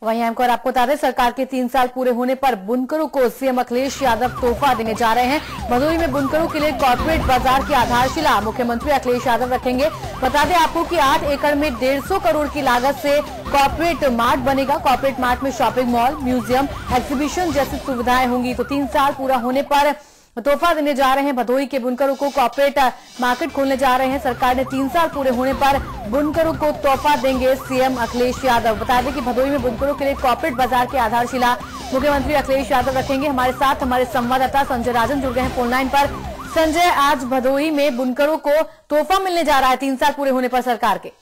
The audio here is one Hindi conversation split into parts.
वहीं एंकर आपको बता दें, सरकार के 3 साल पूरे होने पर बुनकरों को सीएम अखिलेश यादव तोहफा देने जा रहे हैं। भदोही में बुनकरों के लिए कॉर्पोरेट बाजार की आधारशिला मुख्यमंत्री अखिलेश यादव रखेंगे। बता दें आपको कि 8 एकड़ में 150 करोड़ की लागत से कॉर्पोरेट मार्ट बनेगा। कॉर्पोरेट मार्ट में शॉपिंग मॉल, म्यूजियम, एग्जीबिशन जैसी सुविधाएं होंगी। तो 3 साल पूरा होने पर तोहफा देने जा रहे हैं। भदोही के बुनकरों को कॉर्पोरेट मार्केट खोलने जा रहे हैं। सरकार ने 3 साल पूरे होने पर बुनकरों को तोहफा देंगे सीएम अखिलेश यादव। बता दें कि भदोही में बुनकरों के लिए कॉर्पोरेट बाजार की आधारशिला मुख्यमंत्री अखिलेश यादव रखेंगे। हमारे साथ हमारे संवाददाता संजय राजन जुड़ गए हैं फोन लाइन पर। संजय, आज भदोही में बुनकरों को तोहफा मिलने जा रहा है 3 साल पूरे होने पर सरकार के।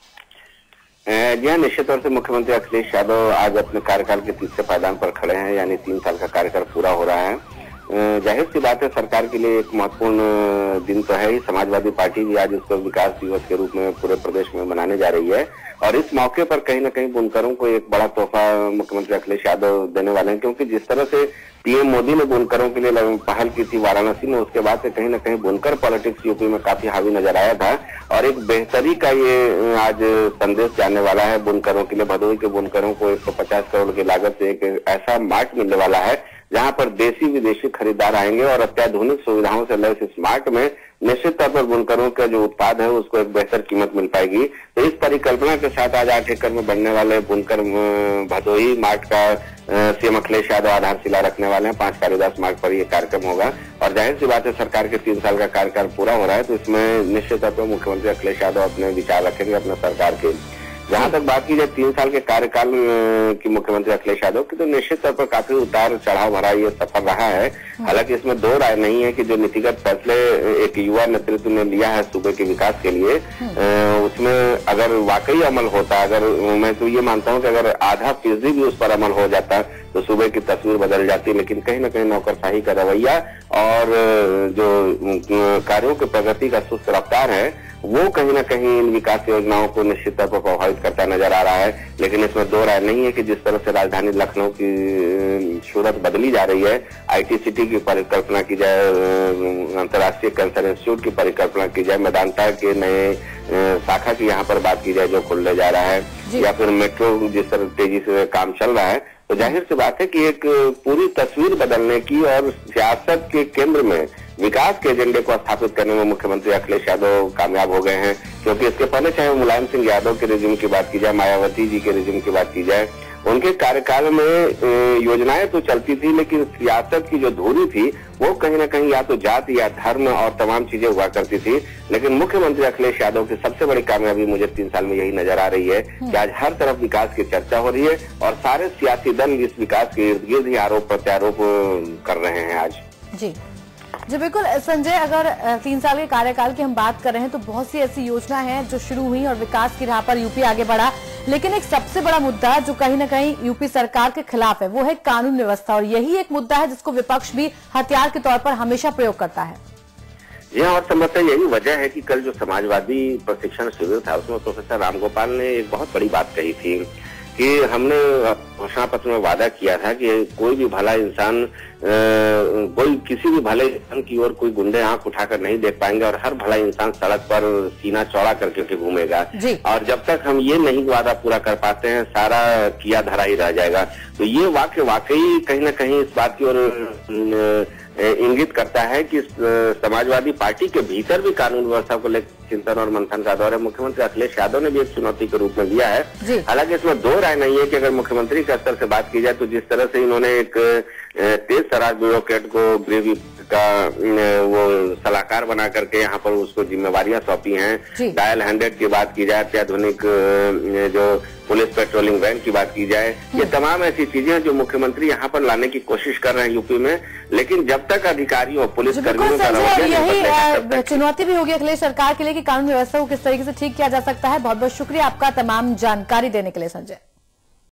जी हाँ, निश्चित तौर से मुख्यमंत्री अखिलेश यादव आज अपने कार्यकाल के तीसरे पायदान पर खड़े हैं, यानी 3 साल का कार्यकाल पूरा हो रहा है। जाहिर सी बात है, सरकार के लिए एक महत्वपूर्ण दिन तो है ही। समाजवादी पार्टी भी आज इसको विकास दिवस के रूप में पूरे प्रदेश में मनाने जा रही है और इस मौके पर कहीं न कहीं बुनकरों को एक बड़ा तोहफा मुख्यमंत्री अखिलेश यादव देने वाले हैं, क्योंकि जिस तरह से पीएम मोदी ने बुनकरों के लिए पहल की थी वाराणसी में, उसके बाद से कहीं न कहीं बुनकर पॉलिटिक्स यूपी में काफी हावी नजर आया था और एक बेहतरी का ये आज संदेश जाने वाला है बुनकरों के लिए। भदोही के बुनकरों को 150 करोड़ की लागत से एक ऐसा मार्ट मिलने वाला है जहां पर देशी विदेशी खरीदार आएंगे और अत्याधुनिक सुविधाओं से लैस इस मार्ट में निश्चित तौर पर बुनकरों का जो उत्पाद है उसको एक बेहतर कीमत मिल पाएगी। तो इस परिकल्पना के साथ आज 8 एकड़ में बनने वाले बुनकर भदोही मार्ट का सीएम अखिलेश यादव आधारशिला रखने वाले हैं। 5 कालिदास मार्ग पर यह कार्यक्रम होगा और जाहिर सी बात है, सरकार के 3 साल का कार्यकाल पूरा हो रहा है, तो इसमें निश्चित तौर पर मुख्यमंत्री अखिलेश यादव अपने विचार रखेंगे अपने सरकार के। जहां तक बात की जाए 3 साल के कार्यकाल की मुख्यमंत्री अखिलेश यादव की, तो निश्चित तौर पर काफी उतार चढ़ाव भरा ये सफर रहा है। हालांकि इसमें दो राय नहीं है कि जो नीतिगत फैसले एक युवा नेतृत्व ने लिया है सूबे के विकास के लिए, उसमें अगर वाकई अमल होता, अगर मैं तो ये मानता हूं कि अगर आधा फीसदी भी उस पर अमल हो जाता तो सूबे की तस्वीर बदल जाती। लेकिन कहीं न कहीं नौकरशाही का रवैया और जो कार्यों की प्रगति का सुस्त रफ्तार है वो कहीं न कहीं इन विकास योजनाओं को निश्चित तौर पर प्रभावित करता नजर आ रहा है। लेकिन इसमें दो राय नहीं है कि जिस तरह से राजधानी लखनऊ की सूरत बदली जा रही है, आईटी सिटी की परिकल्पना की जाए, अंतर्राष्ट्रीय कैंसर इंस्टीट्यूट की परिकल्पना की जाए, मैदानता के नए शाखा की यहाँ पर बात की जाए जो खुलने जा रहा है, या फिर मेट्रो जिस तरह तेजी से काम चल रहा है, तो जाहिर सी बात है कि एक पूरी तस्वीर बदलने की और सियासत के केंद्र में विकास के एजेंडे को स्थापित करने में मुख्यमंत्री अखिलेश यादव कामयाब हो गए हैं। क्योंकि इसके पहले चाहे मुलायम सिंह यादव के रिजिम की बात की जाए, मायावती जी के रिजिम की बात की जाए, उनके कार्यकाल में योजनाएं तो चलती थी, लेकिन सियासत की जो धुरी थी वो कहीं न कहीं या तो जाति या धर्म और तमाम चीजें हुआ करती थी। लेकिन मुख्यमंत्री अखिलेश यादव की सबसे बड़ी कामयाबी मुझे 3 साल में यही नजर आ रही है कि आज हर तरफ विकास की चर्चा हो रही है और सारे सियासी दल इस विकास के इर्द गिर्द ही आरोप प्रत्यारोप कर रहे हैं आज। जी बिल्कुल संजय, अगर 3 साल के कार्यकाल की हम बात कर रहे हैं तो बहुत सी ऐसी योजना है जो शुरू हुई और विकास की राह पर यूपी आगे बढ़ा। लेकिन एक सबसे बड़ा मुद्दा जो कहीं न कहीं यूपी सरकार के खिलाफ है वो है कानून व्यवस्था, और यही एक मुद्दा है जिसको विपक्ष भी हथियार के तौर पर हमेशा प्रयोग करता है। जी हाँ, और संभवतः यही वजह है कि कल जो समाजवादी प्रशिक्षण शिविर था उसमें प्रोफेसर रामगोपाल ने एक बहुत बड़ी बात कही थी कि हमने घोषणा पत्र में वादा किया था कि कोई भी भला इंसान, कोई किसी भी भले इंसान की ओर कोई गुंडे आंख उठाकर नहीं देख पाएंगे और हर भला इंसान सड़क पर सीना चौड़ा करके घूमेगा। और जब तक हम ये नहीं वादा पूरा कर पाते हैं, सारा किया धरा ही रह जाएगा। तो ये वाक्य वाकई कहीं न कहीं इस बात की ओर इंगित करता है कि समाजवादी पार्टी के भीतर भी कानून व्यवस्था को लेकर चिंतन और मंथन का दौर है। मुख्यमंत्री अखिलेश यादव ने भी एक चुनौती के रूप में लिया है। हालांकि इसमें दो राय नहीं है कि अगर मुख्यमंत्री के स्तर से बात की जाए तो जिस तरह से इन्होंने एक तेज तर्रार ब्यूरोक्रेट को गृह का वो सलाहकार बना करके यहाँ पर उसको जिम्मेवारियां सौंपी हैं, डायल 100 की बात की जाए, अत्याधुनिक जो पुलिस पेट्रोलिंग वैन की बात की जाए, ये तमाम ऐसी चीजें हैं जो मुख्यमंत्री यहाँ पर लाने की कोशिश कर रहे हैं यूपी में। लेकिन जब तक अधिकारियों पुलिस कर्मियों का यही चुनौती भी होगी अखिलेश सरकार के लिए कि कानून व्यवस्था को किस तरीके से ठीक किया जा सकता है। बहुत बहुत शुक्रिया आपका तमाम जानकारी देने के लिए संजय।